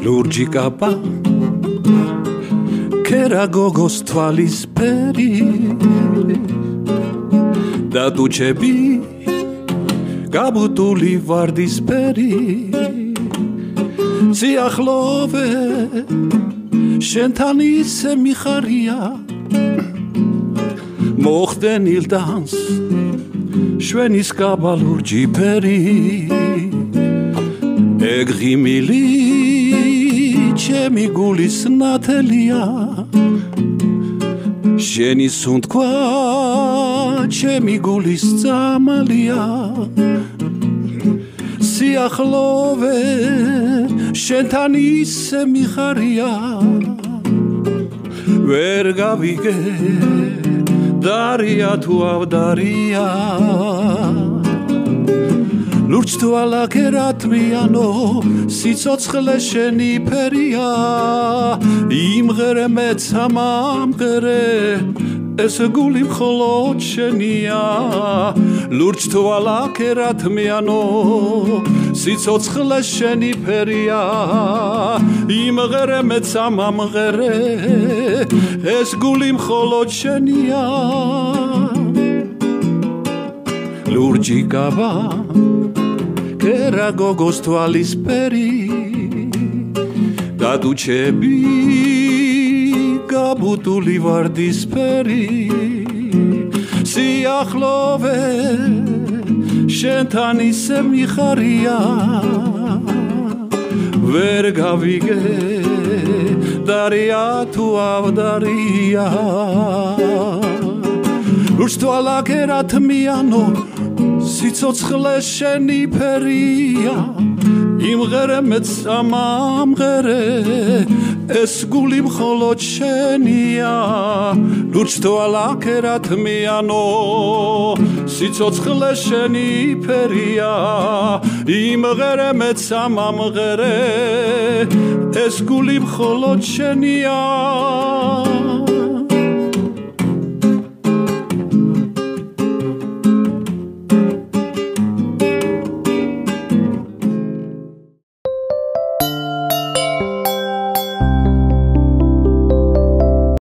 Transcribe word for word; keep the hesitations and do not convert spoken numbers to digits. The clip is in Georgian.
ლურჯი კაპა კერა გოგოს თვალისფერი და ტუჩები გაბუტული ვარდისფერი სიახლოვე შენთან ისე მიხარია მოხდენილ დანს შვენის კაბა ლურჯი ფერი ეგრიმილი ჩემი გულის ნათელია შენი სუნთქვა ჩემი გულის წამალია სიახლოვე შენთან ისე მიხარია ვერ გავიგე დარია თუ ავდარია ლურჯ თვალა კერათმიანო სიცოცხლე შენი ფერია იმღერე მეცა მომღერე ეს გული მხოლოდ შენია ლურჯ თვალა კერათმიანო სიცოცხლე შენი ფერია იმღერე მეცა მომღერე ეს გული მხოლოდ შენია ლურჯი კაბა კერა გოგოს თვალისფერი და ტუჩები გაბუტული ვარდისფერი სიახლოვე შენთან ისე მიხარია ვერ გავიგე დარია თუ ავდარია ლურჯ თვალა კერათმიანო სიცოცხლე შენი ფერია იმღერე მეცა მომღერე ეს გული მხოლოდ შენია ლურჯ თვალა კერათმიანო სიცოცხლე შენი ფერია იმღერე მეცა მომღერე ეს გული მხოლოდ შენია